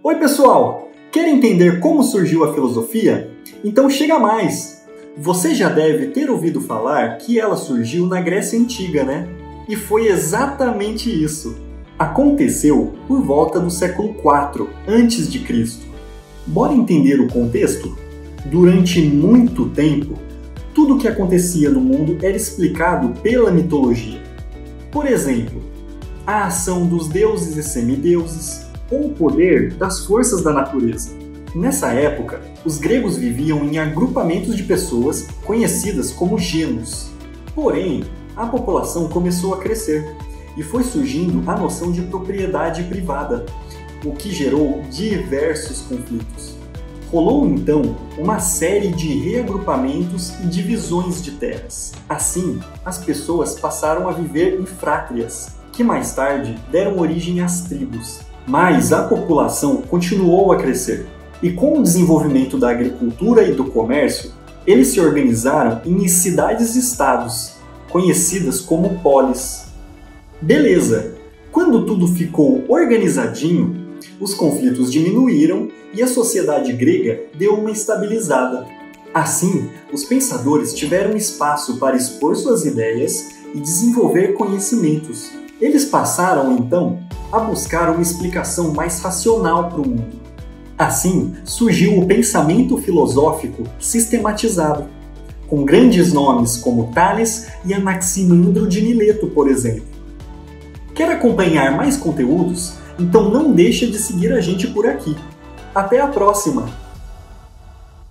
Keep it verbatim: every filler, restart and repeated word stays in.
Oi pessoal, quer entender como surgiu a filosofia? Então chega mais! Você já deve ter ouvido falar que ela surgiu na Grécia Antiga, né? E foi exatamente isso. Aconteceu por volta do século quatro antes de Cristo. Bora entender o contexto? Durante muito tempo, tudo o que acontecia no mundo era explicado pela mitologia. Por exemplo, a ação dos deuses e semideuses, ou o poder das forças da natureza. Nessa época, os gregos viviam em agrupamentos de pessoas conhecidas como gêneros. Porém, a população começou a crescer e foi surgindo a noção de propriedade privada, o que gerou diversos conflitos. Rolou então uma série de reagrupamentos e divisões de terras. Assim, as pessoas passaram a viver em frátrias, que mais tarde deram origem às tribos. Mas a população continuou a crescer, e com o desenvolvimento da agricultura e do comércio, eles se organizaram em cidades-estados, conhecidas como polis. Beleza, quando tudo ficou organizadinho, os conflitos diminuíram e a sociedade grega deu uma estabilizada. Assim, os pensadores tiveram espaço para expor suas ideias e desenvolver conhecimentos. Eles passaram, então, a buscar uma explicação mais racional para o mundo. Assim, surgiu o pensamento filosófico sistematizado, com grandes nomes como Tales e Anaximandro de Mileto, por exemplo. Quer acompanhar mais conteúdos? Então não deixa de seguir a gente por aqui. Até a próxima!